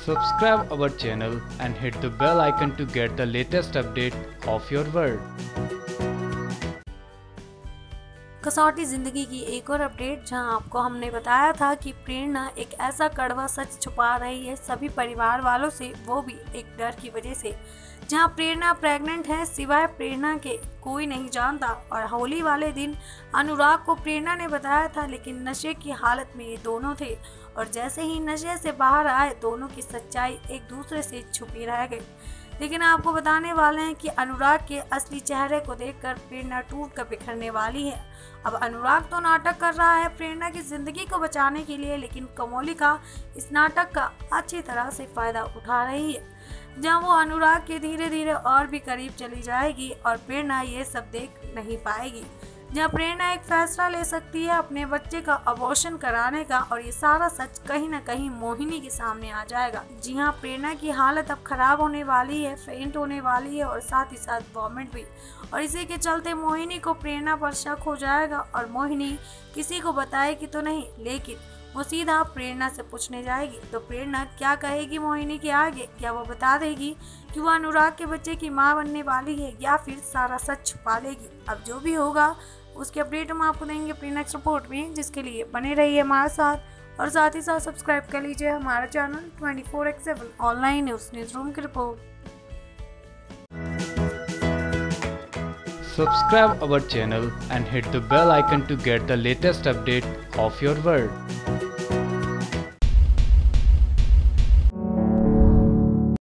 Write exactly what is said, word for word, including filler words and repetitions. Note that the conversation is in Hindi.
Subscribe our channel and hit the bell icon to get the latest update of your world. कसौटी ज़िंदगी की एक और अपडेट, जहां आपको हमने बताया था कि प्रेरणा एक ऐसा कड़वा सच छुपा रही है सभी परिवार वालों से, वो भी एक डर की वजह से। जहां प्रेरणा प्रेग्नेंट है, सिवाय प्रेरणा के कोई नहीं जानता। और होली वाले दिन अनुराग को प्रेरणा ने बताया था, लेकिन नशे की हालत में ये दोनों थे। और जैसे ही नशे से बाहर आए, दोनों की सच्चाई एक दूसरे से छुपी रह गई। लेकिन आपको बताने वाले हैं कि अनुराग के असली चेहरे को देखकर प्रेरणा टूट कर बिखरने वाली है। अब अनुराग तो नाटक कर रहा है प्रेरणा की जिंदगी को बचाने के लिए, लेकिन कमोलिका इस नाटक का अच्छी तरह से फायदा उठा रही है। जहां वो अनुराग के धीरे धीरे और भी करीब चली जाएगी और प्रेरणा ये सब देख नहीं पाएगी। जहां प्रेरणा एक फैसला ले सकती है अपने बच्चे का अबॉर्शन कराने का, और ये सारा सच कहीं ना कहीं मोहिनी के सामने आ जाएगा। जी हाँ, प्रेरणा की हालत अब खराब होने वाली है, फेंट होने वाली है और साथ ही साथ वॉमिट भी। और इसी के चलते मोहिनी को प्रेरणा पर शक हो जाएगा और मोहिनी किसी को बताएगी तो नहीं, लेकिन वो सीधा प्रेरणा से पूछने जाएगी। तो प्रेरणा क्या कहेगी मोहिनी के आगे? क्या वो बता देगी कि वो अनुराग के बच्चे की माँ बनने वाली है, या फिर सारा सच छुपा लेगी? अब जो भी होगा उसके अपडेट हम आपको देंगे अपनी नेक्स्ट रिपोर्ट में, जिसके लिए बने रहिए हमारे साथ। और साथ ही साथ सब्सक्राइब कर लीजिए हमारा channel twenty four x seven online news news room की रिपोर्ट। Subscribe our channel and hit the bell icon to get the latest update of your world.